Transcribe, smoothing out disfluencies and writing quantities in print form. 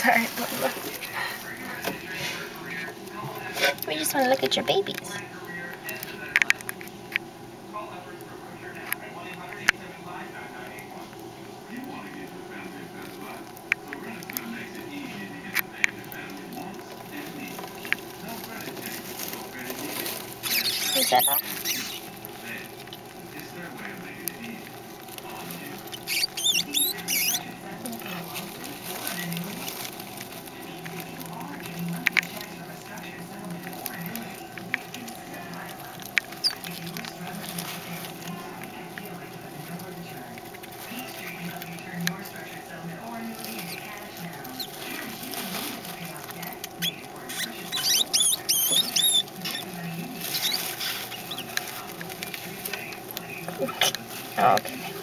Sorry, Mama. We just want to look at your babies. Is that all? Okay.